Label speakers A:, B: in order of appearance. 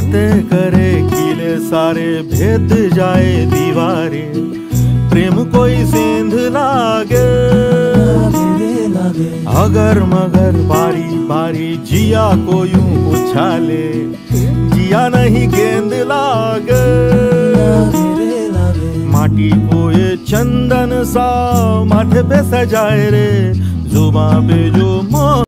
A: बातें करे कीले सारे, भेद जाए दीवारे, प्रेम कोई सेंध लागे। अगर मगर बारी बारी जिया को यूं उछाले, जिया नहीं गेंद लागे। माटी को ये चंदन सा माथे पे सजाए रे, जुबां पे जो